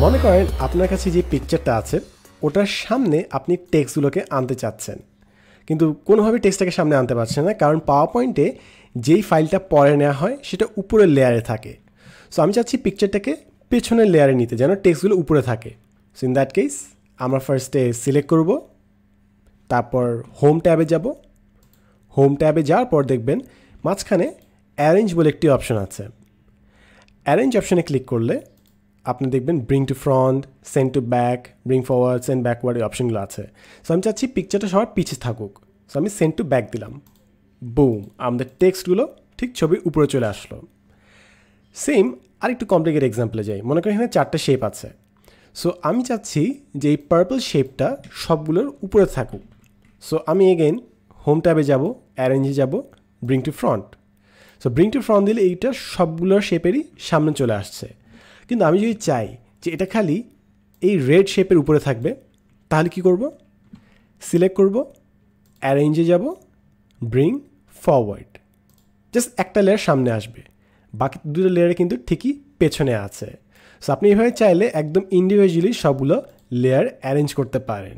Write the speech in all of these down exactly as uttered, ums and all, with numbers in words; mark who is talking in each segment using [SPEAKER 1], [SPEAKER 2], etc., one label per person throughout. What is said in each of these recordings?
[SPEAKER 1] মনে করেন আপনার কাছে যে পিকচারটা আছে ওটার সামনে আপনি টেক্সটগুলোকে আনতে চাচ্ছেন, কিন্তু কোনোভাবে টেক্সটটাকে সামনে আনতে পারছেন না, কারণ পাওয়ার পয়েন্টে যেই ফাইলটা পরে নেওয়া হয় সেটা উপরের লেয়ারে থাকে। সো আমি চাচ্ছি পিকচারটাকে পেছনের লেয়ারে নিতে, যেন টেক্সটগুলো উপরে থাকে। সো ইন দ্যাট কেস আমরা ফার্স্টে সিলেক্ট করব, তারপর হোম ট্যাবে যাব। হোম ট্যাবে যাওয়ার পর দেখবেন মাঝখানে অ্যারেঞ্জ বলে একটি অপশন আছে। অ্যারেঞ্জ অপশনে ক্লিক করলে আপনি দেখবেন bring to front, send to back, bring forward, send backward এই অপশনগুলো আছে। সো আমি চাচ্ছি পিকচারটা সবার পিছিয়ে থাকুক। সো আমি সেন্ড টু ব্যাক দিলাম। বুম, আমাদের টেক্সটগুলো ঠিক ছবির উপরে চলে আসলো। সেম আরেকটু কমপ্লিকেটেড এক্সাম্পলে যাই। মনে করেন এখানে চারটা শেপ আছে। সো আমি চাচ্ছি যে এই পার্পল শেপটা সবগুলোর উপরে থাকুক। সো আমি এগেইন হোম ট্যাবে যাব, অ্যারেঞ্জে যাব, bring to front. So bring to front দিলে এইটা সবগুলোর শেপেরই সামনে চলে আসছে। কিন্তু আমি যদি চাই যে এটা খালি এই রেড শেপের উপরে থাকবে, তাহলে কি করব? সিলেক্ট করব, অ্যারেঞ্জে যাব, ব্রিং ফরওয়ার্ড। জাস্ট একটা লেয়ার সামনে আসবে, বাকি দুটো লেয়ারে কিন্তু ঠিকই পেছনে আছে। সো আপনি এভাবে চাইলে একদম ইন্ডিভিজুয়ালি সবগুলো লেয়ার অ্যারেঞ্জ করতে পারেন।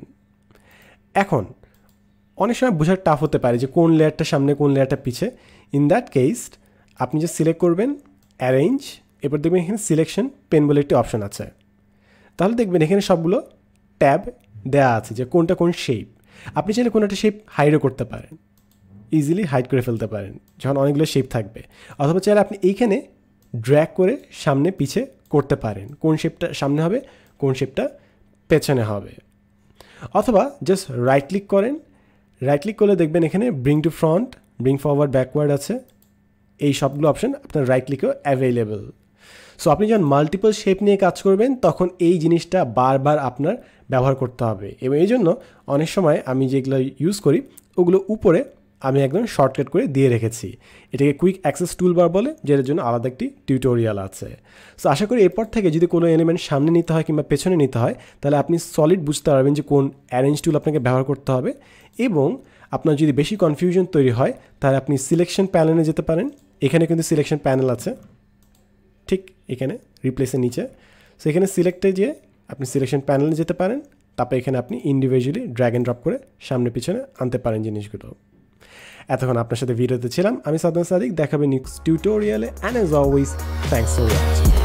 [SPEAKER 1] এখন অনেক সময় বোঝা টাফ হতে পারে যে কোন লেয়ারটা সামনে কোন লেয়ারটা পিছে। ইন দ্যাট কেস আপনি যে সিলেক্ট করবেন অ্যারেঞ্জ, এরপর দেখবেন এখানে সিলেকশন পেন বলে একটি অপশন আছে। তাহলে দেখবেন এখানে সবগুলো ট্যাব দেওয়া আছে যে কোনটা কোন শেপ। আপনি চাইলে কোনো একটা শেপ হাইডও করতে পারেন, ইজিলি হাইড করে ফেলতে পারেন যখন অনেকগুলো শেপ থাকবে। অথবা চাইলে আপনি এইখানে ড্র্যাগ করে সামনে পিছে করতে পারেন, কোন শেপটা সামনে হবে কোন শেপটা পেছনে হবে। অথবা জাস্ট রাইট ক্লিক করেন, রাইট ক্লিক করলে দেখবেন এখানে bring to front, bring forward, backward আছে। এই সবগুলো অপশন আপনার রাইট ক্লিকেও অ্যাভেলেবল। সো আপনি যখন মাল্টিপল শেপ নিয়ে কাজ করবেন তখন এই জিনিসটা বারবার আপনার ব্যবহার করতে হবে। এবং এই জন্য অনেক সময় আমি যেগুলো ইউজ করি ওগুলো উপরে আমি একদম শর্টকাট করে দিয়ে রেখেছি। এটাকে কুইক অ্যাক্সেস টুলবার বলে, যেটার জন্য আলাদা একটি টিউটোরিয়াল আছে। সো আশা করি এরপর থেকে যদি কোনো এলিমেন্ট সামনে নিতে হয় কিংবা পেছনে নিতে হয় তাহলে আপনি সলিড বুঝতে পারবেন যে কোন অ্যারেঞ্জ টুল আপনাকে ব্যবহার করতে হবে। এবং আপনার যদি বেশি কনফিউশন তৈরি হয় তাহলে আপনি সিলেকশন প্যানেলে যেতে পারেন। এখানে কিন্তু সিলেকশন প্যানেল আছে ঠিক এখানে রিপ্লেসের নিচে। সো এখানে সিলেক্টে গিয়ে আপনি সিলেকশন প্যানেলে যেতে পারেন, তারপর এখানে আপনি ইন্ডিভিজুয়ালি ড্র্যাগ অ্যান্ড ড্রপ করে সামনে পিছনে আনতে পারেন জিনিসগুলো। এতক্ষণ আপনার সাথে ভিডিওতে ছিলাম আমি সাদমান সাদিক। দেখাবে নেক্সট টিউটোরিয়ালে, and as always thanks for watching.